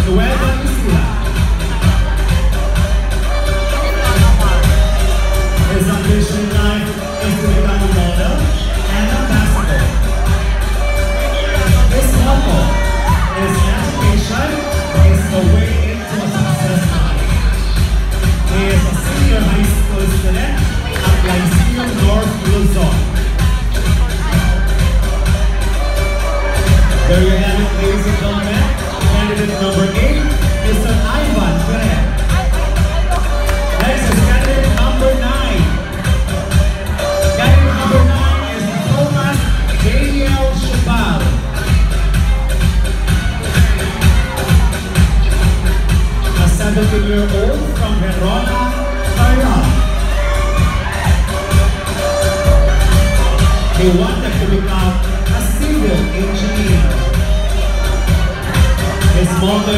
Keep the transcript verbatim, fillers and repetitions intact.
Nueva Isla. His ambition in life is to become a model and ambassador. His motto is education is the way into a success life. He is a senior high school student at Lyceum North Luzon. There you have it, ladies and gentlemen. Candidate number eight, Mister Ivan Perez. Next is candidate number nine. Candidate number nine is Thomas Daniel Chabal. A seventeen-year-old from Verona, Iran. He wanted to become a civil engineer. His motto